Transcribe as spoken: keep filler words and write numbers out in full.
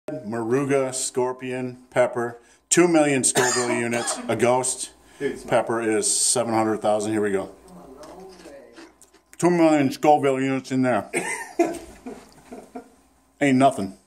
Moruga, scorpion, pepper, two million Scoville units. A ghost pepper is seven hundred thousand. Here we go. Two million Scoville units in there. Ain't nothing.